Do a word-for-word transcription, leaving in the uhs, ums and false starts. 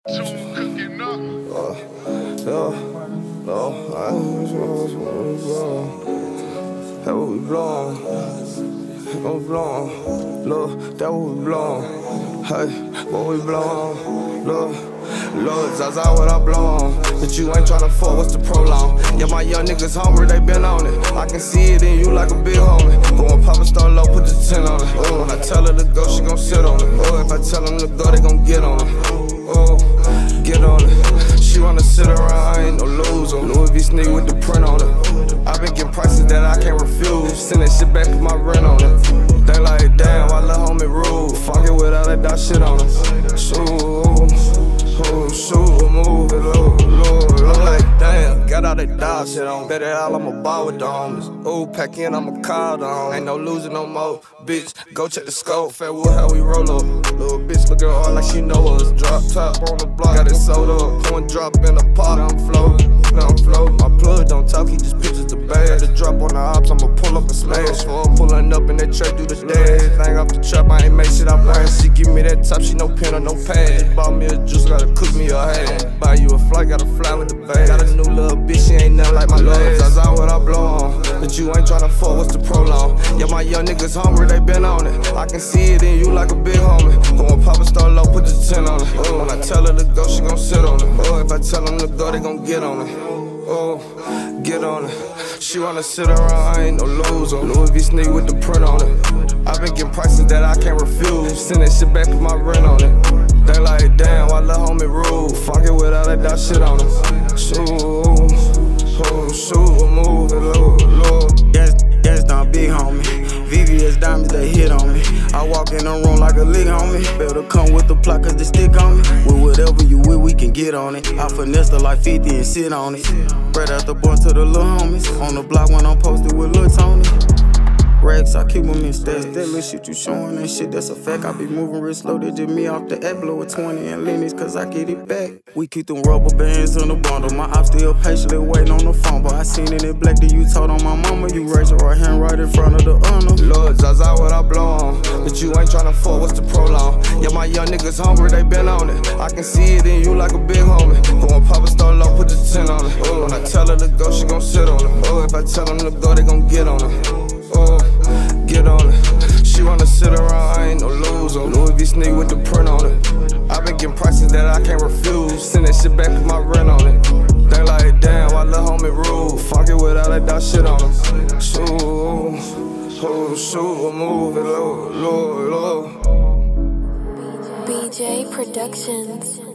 Uh, yeah, no, I that what we blowin', what we blowin', look, that what we blowin', hey, what we blowin', look, look, Zaza what I blow on, but you ain't tryna fuck, what's the prolong? Yeah, my young niggas hungry, they been on it, I can see it in you like a big homie, going pop and start low, put the ten on it, oh, when I tell her to go, she gon' sit on it, oh, if I tell them to go, they gon' get on it, oh, get on it, she wanna sit around, I ain't no loser, Louis V sneak with the print on it, I been getting prices that I can't refuse, send that shit back with my rent on it, they like, damn, I let homie rule, fuck it without that dot shit on it, shoot, shoot, shoot, move it, low, low, low. I'm like, damn, got all that dog shit on, bet it all I'ma ball with the homies, ooh, pack in, I'ma call down, ain't no losing no more, bitch, go check the scope, Fairwood, how we roll up, little bitch looking hard like she know us, drop top on the block, got it sold up, pouring drop in the pot, I'm floating, now I'm floating, my plug don't talk, he just pictures the bag, the drop on the ops, I'ma pull up and smash, for I'm pulling up in that tray through the dash, everything off the trap, I ain't make shit I learned, she give me that top, she no pen or no pad, bought me a juice, gotta cook me a hand, buy you a flight, gotta fly with the bag, got a new little bitch, she ain't nothing like my last, Zaza what I blow on, but you ain't tryna fuck, what's the prolong? Yeah, my young niggas hungry, they been on it, I can see it in you like a big homie, going pop and start low, put the ten on it, oh, when I tell her to go, she gon' sit on it, oh, if I tell them to go, they gon' get on it, oh, get on it, she wanna sit around, I ain't no loser, Louis V sneak with the print on it, I been getting prices that I can't refuse, send that shit back with my rent on it, they like, damn, I let homie rule, fuck it without that dot shit on it, shoot, shoot, shoot, move it, low, low. Gansta, big homie, V V S diamonds, they hit on me, I walk in the room like a lick homie, better come with the plot cause they stick on me, with whatever you with, we can get on it, I finesse her like fifty and sit on it, spread out the bunch to the little homies, on the block when I'm posted with Lil Tony. Racks, I keep them in stats. That little shit you showing, that shit, that's a fact. I be moving real slow, they just me off the app, blow a twenty and Lenny's, cause I get it back. We keep them rubber bands in the bundle. My ops still patiently waiting on the phone, but I seen it in black that you told on my mama. You raise your right hand right in front of the honor. Lord, Zaza what I blow on, but you ain't tryna fuck, what's the prolong? Yeah, my young niggas hungry, they been on it. I can see it in you like a big homie. Going pop and start low, put the ten on it. Oh, when I tell her to go, she gon' sit on it. Oh, if I tell them to go, they gon' get on it. Oh, get on it. She wanna sit around, I ain't no loser. Louis V sneak with the print on it. I been getting prices that I can't refuse. Send that shit back with my rent on it. They like, damn, I let homie rule. Fuck it without that dot shit on it. Shoot, shoot, shoot, move it low, low, low. B J Productions.